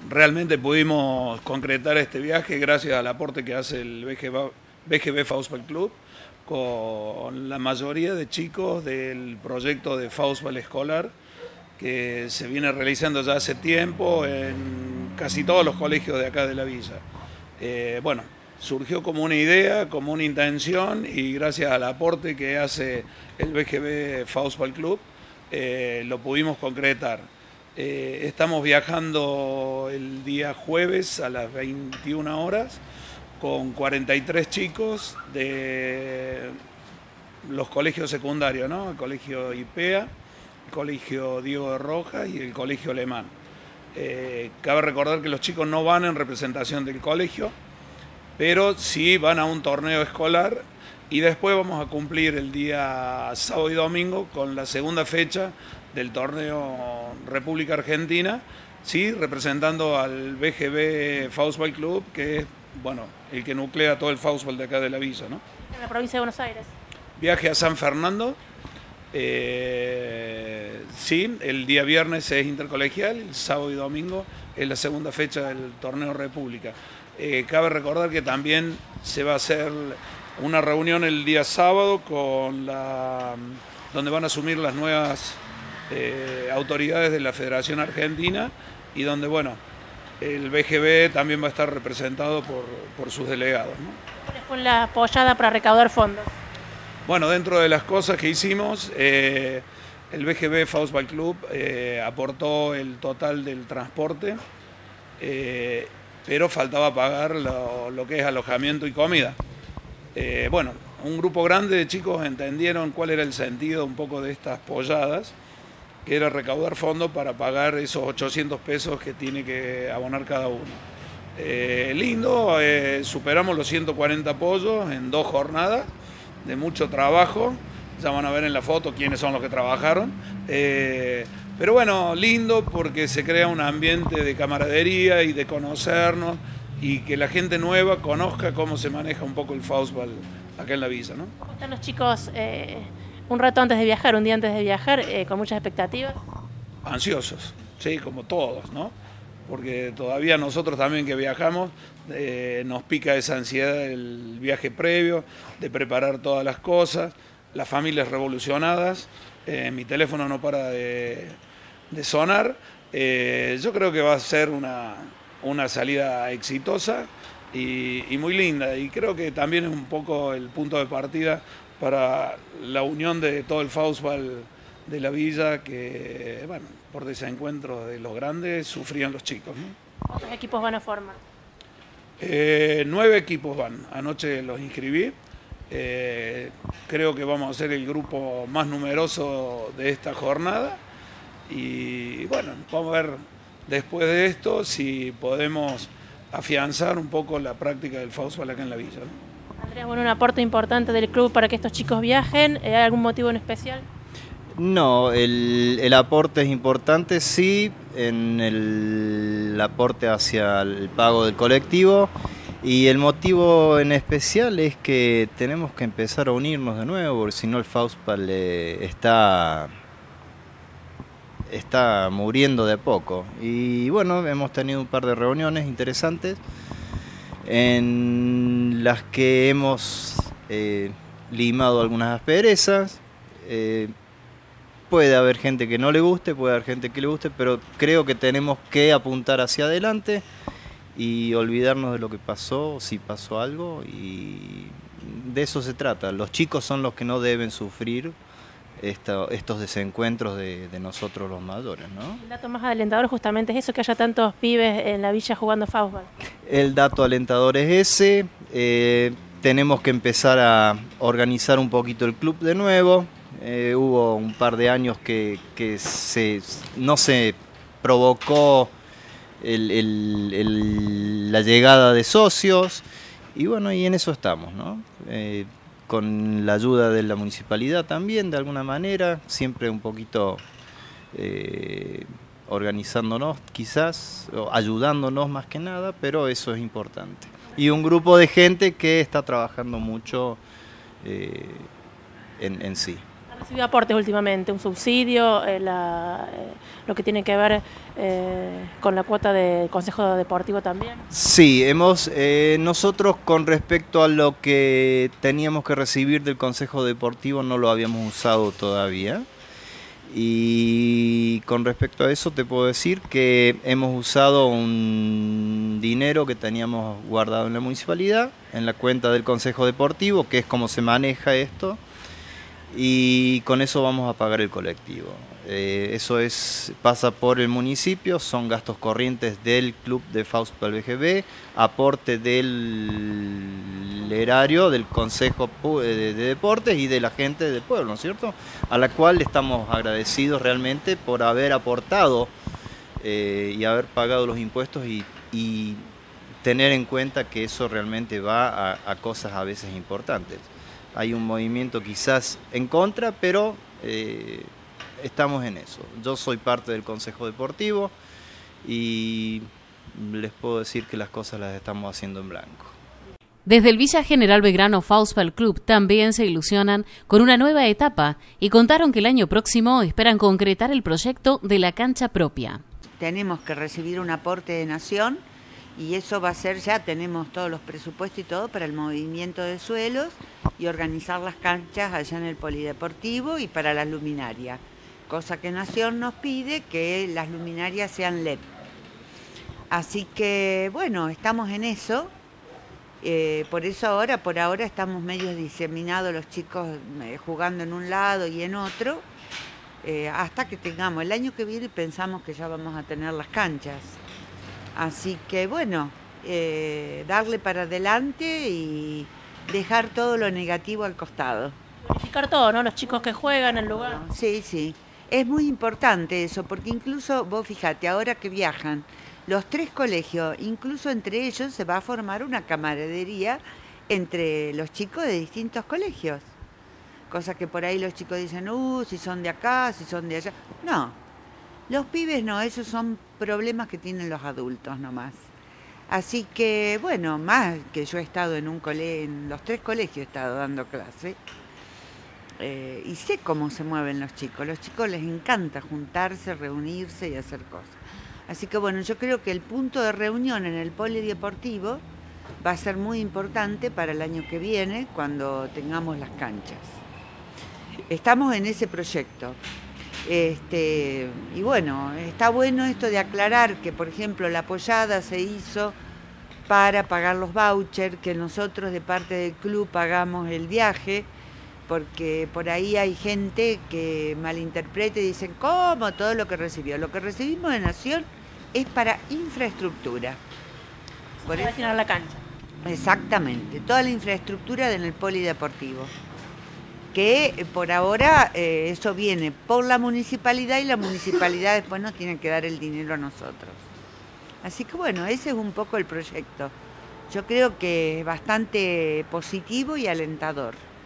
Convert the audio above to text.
realmente pudimos concretar este viaje gracias al aporte que hace el BGB Faustball Club con la mayoría de chicos del proyecto de Faustball escolar que se viene realizando ya hace tiempo en casi todos los colegios de acá de la villa. Bueno, surgió como una idea, como una intención, y gracias al aporte que hace el BGB Faustball Club lo pudimos concretar. Estamos viajando el día jueves a las 21 horas con 43 chicos de los colegios secundarios, ¿no? El colegio IPEA, el colegio Diego de Rojas y el colegio Alemán. Cabe recordar que los chicos no van en representación del colegio, pero sí van a un torneo escolar, y después vamos a cumplir el día sábado y domingo con la segunda fecha del torneo República Argentina, sí, representando al BGB Faustball Club, que es, bueno, el que nuclea todo el Faustball de acá de la villa, ¿no? En la provincia de Buenos Aires. Viaje a San Fernando. Sí, el día viernes es intercolegial, el sábado y domingo es la segunda fecha del torneo República. Cabe recordar que también se va a hacer una reunión el día sábado donde van a asumir las nuevas autoridades de la Federación Argentina, y donde, bueno, el BGB también va a estar representado por sus delegados, ¿no? ¿Cuál fue la apoyada para recaudar fondos? Bueno, dentro de las cosas que hicimos, el BGB Faustball Club aportó el total del transporte, pero faltaba pagar lo que es alojamiento y comida. Bueno, un grupo grande de chicos entendieron cuál era el sentido un poco de estas polladas, que era recaudar fondos para pagar esos 800 pesos que tiene que abonar cada uno. Lindo, superamos los 140 pollos en 2 jornadas de mucho trabajo. Ya van a ver en la foto quiénes son los que trabajaron. Pero bueno, lindo porque se crea un ambiente de camaradería y de conocernos, y que la gente nueva conozca cómo se maneja un poco el Faustball acá en la villa, ¿no? ¿Cómo están los chicos un rato antes de viajar, un día antes de viajar, con muchas expectativas? Ansiosos, sí, como todos, ¿no? Porque todavía nosotros también que viajamos nos pica esa ansiedad del viaje previo, de preparar todas las cosas, las familias revolucionadas, mi teléfono no para de sonar. Yo creo que va a ser una salida exitosa y muy linda, y creo que también es un poco el punto de partida para la unión de todo el Faustball de la villa, que, bueno, por desencuentro de los grandes sufrían los chicos, ¿no? ¿Cuántos equipos van a formar? 9 equipos van, anoche los inscribí. Creo que vamos a ser el grupo más numeroso de esta jornada, y bueno, vamos a ver después de esto si podemos afianzar un poco la práctica del Faustball acá en la villa, ¿no? Andrea, bueno, un aporte importante del club para que estos chicos viajen. ¿Hay algún motivo en especial? No, el aporte es importante, sí, en el aporte hacia el pago del colectivo, y el motivo en especial es que tenemos que empezar a unirnos de nuevo, porque si no el Faustball está muriendo de a poco. Y bueno, hemos tenido un par de reuniones interesantes en las que hemos limado algunas asperezas. Puede haber gente que no le guste, puede haber gente que le guste, pero creo que tenemos que apuntar hacia adelante y olvidarnos de lo que pasó, si pasó algo, y de eso se trata. Los chicos son los que no deben sufrir estos desencuentros de nosotros los mayores, ¿no? El dato más alentador justamente es eso, que haya tantos pibes en la villa jugando Faustball. El dato alentador es ese. Tenemos que empezar a organizar un poquito el club de nuevo. Hubo un par de años que no se provocó la llegada de socios, y bueno, y en eso estamos, ¿no? Con la ayuda de la municipalidad también, de alguna manera, siempre un poquito organizándonos quizás, o ayudándonos más que nada, pero eso es importante. Y un grupo de gente que está trabajando mucho en sí. Recibió aportes últimamente, un subsidio, lo que tiene que ver con la cuota del Consejo Deportivo también. Sí, nosotros con respecto a lo que teníamos que recibir del Consejo Deportivo no lo habíamos usado todavía. Y con respecto a eso te puedo decir que hemos usado un dinero que teníamos guardado en la municipalidad, en la cuenta del Consejo Deportivo, que es como se maneja esto, y con eso vamos a pagar el colectivo. Eso pasa por el municipio, son gastos corrientes del club de Fauspal BGB, aporte del erario del Consejo de Deportes y de la gente del pueblo, ¿no es cierto? A la cual estamos agradecidos realmente por haber aportado y haber pagado los impuestos y tener en cuenta que eso realmente va a cosas a veces importantes. Hay un movimiento quizás en contra, pero estamos en eso. Yo soy parte del Consejo Deportivo y les puedo decir que las cosas las estamos haciendo en blanco. Desde el Villa General Belgrano Fauspal Club también se ilusionan con una nueva etapa y contaron que el año próximo esperan concretar el proyecto de la cancha propia. Tenemos que recibir un aporte de Nación y eso va a ser, ya tenemos todos los presupuestos y todo para el movimiento de suelos y organizar las canchas allá en el polideportivo y para las luminarias, cosa que Nación nos pide que las luminarias sean LED. Así que bueno, estamos en eso, por eso por ahora estamos medio diseminados los chicos jugando en un lado y en otro, hasta que tengamos el año que viene pensamos que ya vamos a tener las canchas. Así que bueno, darle para adelante y dejar todo lo negativo al costado. Verificar todo, ¿no? Los chicos que juegan en el lugar. Sí, sí. Es muy importante eso, porque incluso, vos fíjate, ahora que viajan los 3 colegios, incluso entre ellos se va a formar una camaradería entre los chicos de distintos colegios. Cosa que por ahí los chicos dicen, si son de acá, si son de allá. No, los pibes no, esos son problemas que tienen los adultos nomás. Así que, bueno, más que yo he estado en los 3 colegios he estado dando clase, y sé cómo se mueven los chicos les encanta juntarse, reunirse y hacer cosas. Así que bueno, yo creo que el punto de reunión en el polideportivo va a ser muy importante para el año que viene, cuando tengamos las canchas. Estamos en ese proyecto. Y bueno, está bueno esto de aclarar que, por ejemplo, la apoyada se hizo para pagar los vouchers, que nosotros de parte del club pagamos el viaje, porque por ahí hay gente que malinterpreta y dicen, ¿cómo? Todo lo que recibió. Lo que recibimos de Nación es para infraestructura. Por eso la cancha. Exactamente, toda la infraestructura en el polideportivo. Que por ahora eso viene por la municipalidad y la municipalidad después nos tiene que dar el dinero a nosotros. Así que bueno, ese es un poco el proyecto. Yo creo que es bastante positivo y alentador.